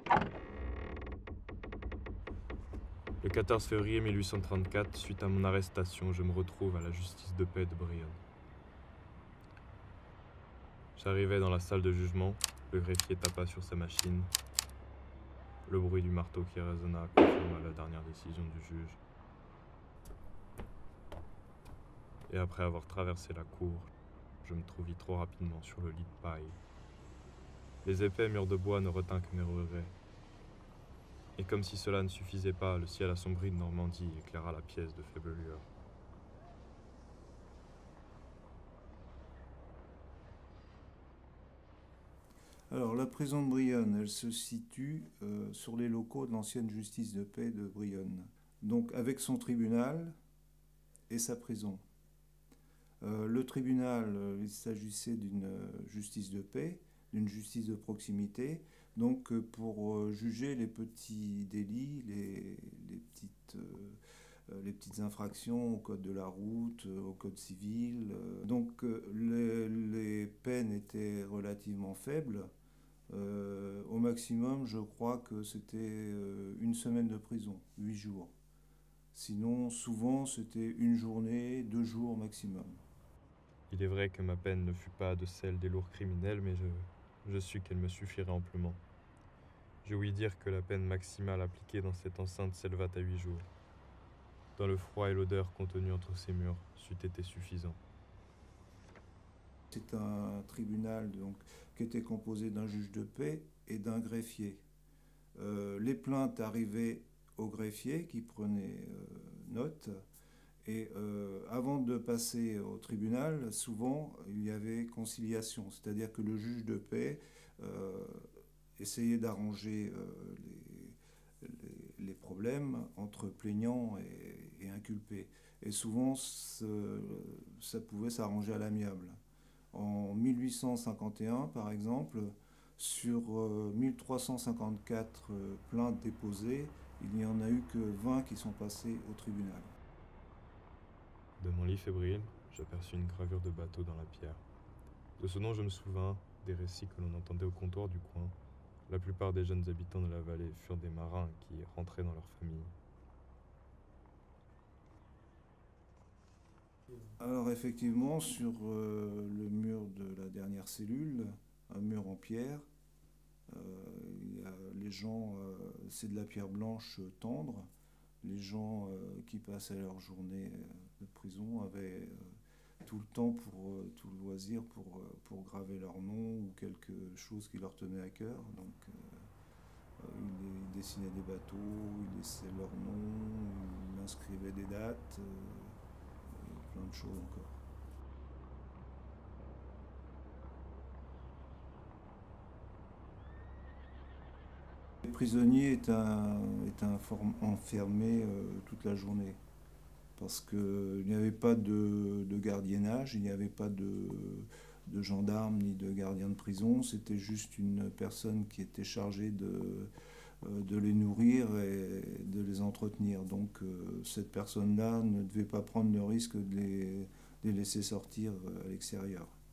Le 14 février 1834, suite à mon arrestation, je me retrouve à la justice de paix de Brionne. J'arrivais dans la salle de jugement, le greffier tapa sur sa machine. Le bruit du marteau qui résonna confirma la dernière décision du juge. Et après avoir traversé la cour, je me trouvai trop rapidement sur le lit de paille. Les épais murs de bois ne retinrent que mes regrets. Et comme si cela ne suffisait pas, le ciel assombri de Normandie éclaira la pièce de faible lueur. Alors, la prison de Brionne, elle se situe sur les locaux de l'ancienne justice de paix de Brionne. Donc, avec son tribunal et sa prison. Le tribunal, il s'agissait d'une justice de paix, d'une justice de proximité, donc pour juger les petits délits, les petites infractions au code de la route, au code civil. Donc les peines étaient relativement faibles. Au maximum, je crois que c'était une semaine de prison, 8 jours. Sinon, souvent, c'était une journée, 2 jours maximum. Il est vrai que ma peine ne fut pas de celle des lourds criminels, mais je sus qu'elle me suffirait amplement. Je ouïs dire que la peine maximale appliquée dans cette enceinte s'éleva à 8 jours. Dans le froid et l'odeur contenue entre ces murs, c'eût été suffisant. C'est un tribunal donc, qui était composé d'un juge de paix et d'un greffier. Les plaintes arrivaient au greffier qui prenait note. Et avant de passer au tribunal, souvent il y avait conciliation, c'est-à-dire que le juge de paix essayait d'arranger les problèmes entre plaignants et inculpés. Et souvent, ça pouvait s'arranger à l'amiable. En 1851, par exemple, sur 1354 plaintes déposées, il n'y en a eu que 20 qui sont passées au tribunal. De mon lit fébrile, j'aperçus une gravure de bateau dans la pierre. De ce dont je me souvins, des récits que l'on entendait au comptoir du coin. La plupart des jeunes habitants de la vallée furent des marins qui rentraient dans leur famille. Alors effectivement, sur le mur de la dernière cellule, un mur en pierre, les gens, c'est de la pierre blanche tendre. Les gens qui passaient leur journée de prison avaient tout le temps, tout le loisir pour graver leur nom ou quelque chose qui leur tenait à cœur. Donc ils dessinaient des bateaux, ils laissaient leur nom, ils inscrivaient des dates, plein de choses encore. Le prisonnier est enfermé toute la journée parce qu'il n'y avait pas de gardiennage, il n'y avait pas de gendarme ni de gardien de prison, c'était juste une personne qui était chargée de les nourrir et de les entretenir. Donc cette personne-là ne devait pas prendre le risque de les laisser sortir à l'extérieur.